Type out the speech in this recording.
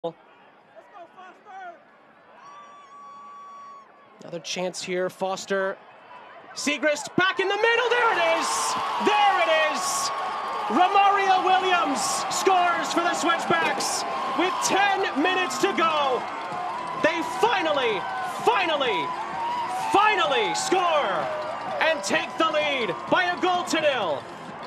Another chance here, Foster. Siegrist back in the middle, there it is! There it is! Romario Williams scores for the Switchbacks with 10 minutes to go. They finally score and take the lead by a goal to nil.